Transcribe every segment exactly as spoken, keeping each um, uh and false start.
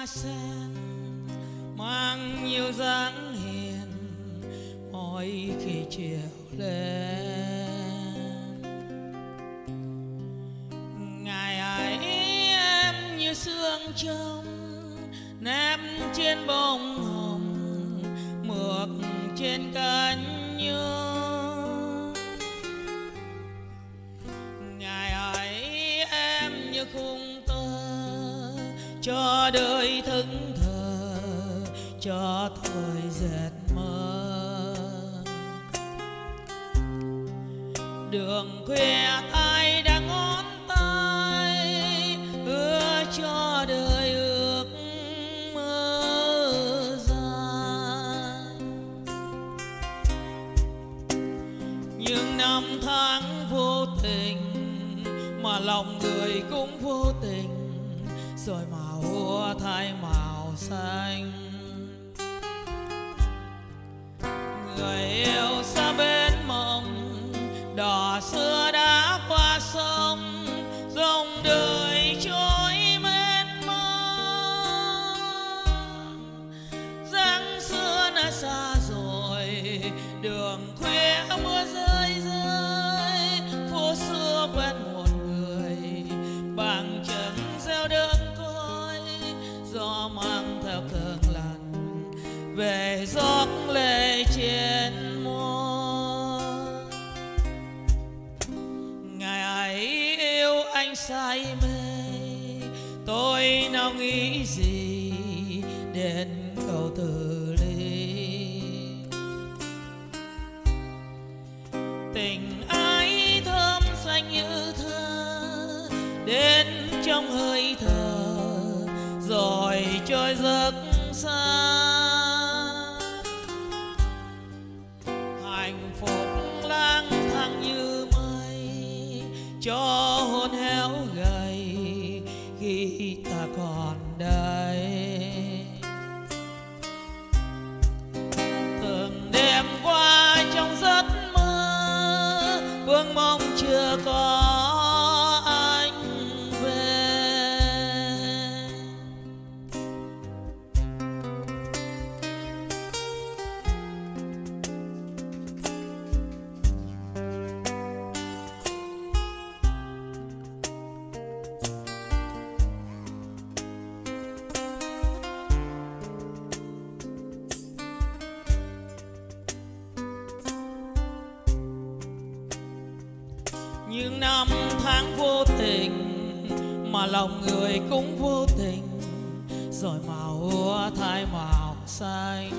hoa sen mang nhiều dáng hiền mỗi khi chiều lên. Ngày ấy em như sương trong nép trên bông hồng mượt trên cánh nhung. Ngày ấy em như khung tơ cho đời thức thờ, cho thời dệt mơ. Đường khuya ai đang ngón tay hứa cho đời ước mơ dài. Nhưng năm tháng vô tình mà lòng người cũng vô tình, rồi màu úa thay màu xanh. Người yêu xa bên mộng đò xưa đã qua sông, dòng đời trôi mênh mang. Dáng xưa đã xa rồi, đường khuya mưa rơi rơi, phố xưa quen một người bằng chân gieo đơn côi. Gió mang theo cơn lạnh về giọt lệ trên môi. Ngày ấy yêu anh say mê, tôi nào nghĩ gì đến câu từ ly. Tình ai thơm xanh như thơ đến trong hơi thở, rồi trôi giấc xa. Hạnh phúc lang thang như mây cho hồn héo gầy khi ta còn đây. Từng đêm qua trong giấc mơ vương mong chưa có anh về. Nhưng năm tháng vô tình mà lòng người cũng vô tình, rồi màu úa thay màu xanh.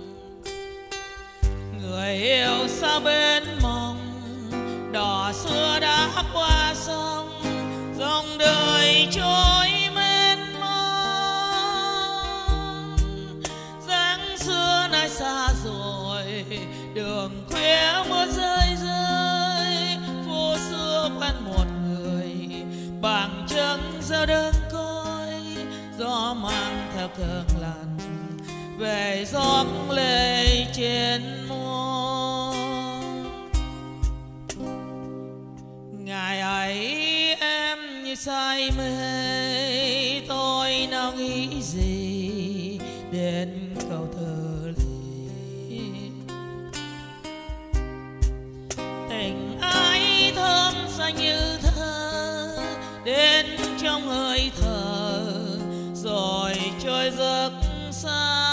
Người yêu xa bên mộng đò xưa đã qua sông, dòng đời trôi mênh mông. Dáng xưa nay xa rồi, đường khuya mưa rơi rơi, phố xưa quen một người bằng chân gieo đơn côi. Gió mang theo cơn lạnh về giọt lệ trên môi. Ngày ấy em như say mê, tôi nào nghĩ gì đến câu thơ ly. Tình ai thơm xanh như thơ đến trong hơi thở, rồi trôi giấc xa.